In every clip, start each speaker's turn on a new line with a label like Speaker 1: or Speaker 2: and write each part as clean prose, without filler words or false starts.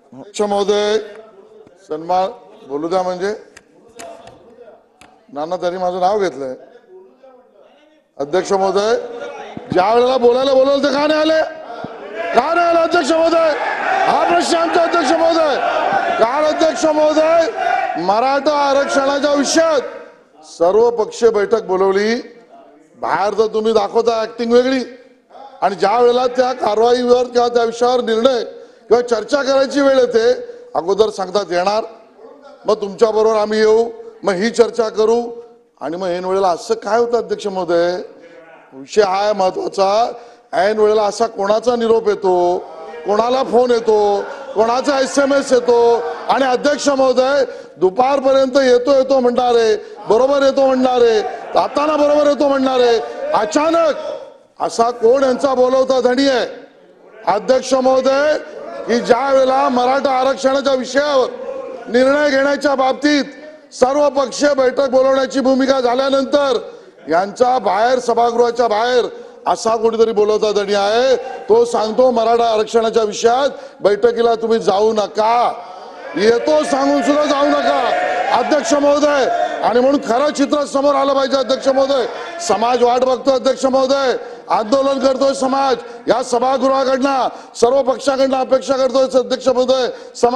Speaker 1: अध्यक्ष महोदय सन्मान बोलू द्या म्हणजे नाना त्यांनी माझं नाव घेतलंय. अध्यक्ष महोदय ज्या वेळेला बोलायला बोलवलं ते का नाही आले? का नाही आले अध्यक्ष महोदय? हा प्रश्न आमचा अध्यक्ष महोदय. काल अध्यक्ष महोदय मराठा आरक्षणाच्या विषयात सर्व पक्षीय बैठक बोलवली. बाहेर तर तुम्ही दाखवता ऍक्टिंग वेगळी आणि ज्या वेळेला त्या कारवाईवर किंवा त्या विषयावर निर्णय किंवा चर्चा करायची वेळ येते अगोदर सांगतात येणार, मग तुमच्या बरोबर आम्ही येऊ, मग ही चर्चा करू आणि मग ऐन वेळेला असं काय होतं अध्यक्ष महोदय? विषय हा महत्वाचा. ऐन वेळेला असा कोणाचा निरोप येतो, कोणाला फोन येतो, कोणाचा SMS येतो आणि अध्यक्ष महोदय दुपारपर्यंत येतो म्हणणारे, बरोबर येतो म्हणणारे, जाताना बरोबर येतो म्हणणारे, अचानक असा कोण यांचा बोलवता धणी आहे? अध्यक्ष महोदय की ज्या वेळेला मराठा आरक्षणाच्या विषयावर निर्णय घेण्याच्या बाबतीत सर्व पक्षीय बैठक बोलवण्याची भूमिका झाल्यानंतर यांच्या बाहेर सभागृहाच्या बाहेर असा कोणीतरी बोलवता धणी आहे. तो सांगतो मराठा आरक्षणाच्या विषयात बैठकीला तुम्ही जाऊ नका, येतो सांगून सुद्धा जाऊ नका अध्यक्ष महोदय. आणि म्हणून खरं चित्र समोर आलं पाहिजे अध्यक्ष महोदय. समाज वाट बघतो अध्यक्ष महोदय, आंदोलन करतोय समाज, या सभागृहाकडनं सर्व पक्षाकडनं अपेक्षा करतोय अध्यक्ष महोदय.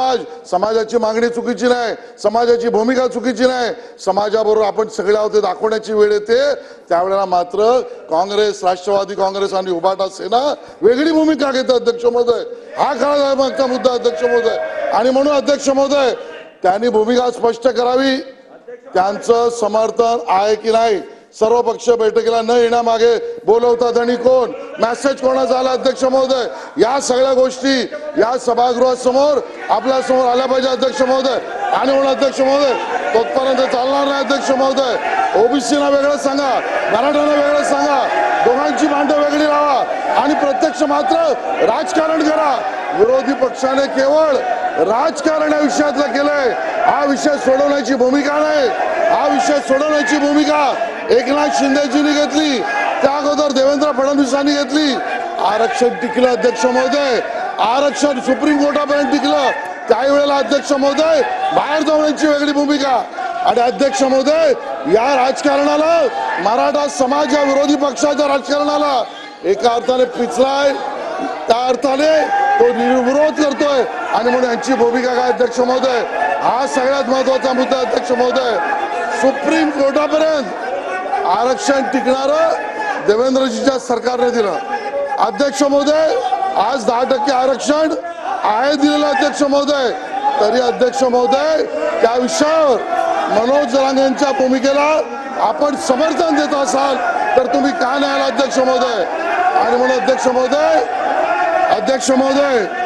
Speaker 1: समाजाची मागणी चुकीची नाही, समाजाची भूमिका चुकीची नाही, समाजाबरोबर आपण सगळे आहोत दाखवण्याची वेळ येते. त्यावेळेला मात्र काँग्रेस, राष्ट्रवादी काँग्रेस आणि उभाटा सेना वेगळी भूमिका घेते अध्यक्ष महोदय. हा खरा मागचा मुद्दा अध्यक्ष महोदय. आणि म्हणून अध्यक्ष महोदय त्यांनी भूमिका स्पष्ट करावी, त्यांचं समर्थन आहे की नाही. सर्व पक्ष बैठकीला न येण्यामागे बोलवता धणी कोण, मेसेज कोणाचा आला अध्यक्ष महोदय? या सगळ्या गोष्टी या सभागृहासमोर आपल्या समोर आल्या पाहिजे अध्यक्ष महोदय. आणि म्हणून अध्यक्ष महोदय तोपर्यंत चालणार नाही अध्यक्ष महोदय. ओबीसीना वेगळं सांगा, मराठ्यांना वेगळं सांगा, दोघांची भांडं वेगळी लावा आणि प्रत्यक्ष मात्र राजकारण करा. विरोधी पक्षाने केवळ राजकारण या विषयातलं केलंय. हा विषय सोडवण्याची भूमिका नाही, हा विषय सोडवण्याची भूमिका एकनाथ शिंदेजींनी घेतली, त्या अगोदर देवेंद्र फडणवीसांनी घेतली. आरक्षण टिकलं अध्यक्ष महोदय, आरक्षण सुप्रीम कोर्टापर्यंत टिकलं. त्यावेळेला अध्यक्ष महोदय बाहेर जाण्याची वेगळी भूमिका. आणि अध्यक्ष महोदय या राजकारणाला मराठा समाज या विरोधी पक्षाच्या राजकारणाला एका अर्थाने पिचलाय, त्या अर्थाने तो विरोध करतोय. आणि म्हणून यांची भूमिका काय अध्यक्ष महोदय? हा सगळ्यात महत्वाचा मुद्दा अध्यक्ष महोदय. सुप्रीम कोर्टापर्यंत आरक्षण टिकणारं देवेंद्रजीच्या सरकारने दिलं अध्यक्ष महोदय. आज 10% आरक्षण आहे दिलेलं अध्यक्ष महोदय. तरी अध्यक्ष महोदय त्या विषयावर मनोज जरांगे यांच्या भूमिकेला आपण समर्थन देत असाल तर तुम्ही का नाही आला अध्यक्ष महोदय? आणि म्हणून अध्यक्ष महोदय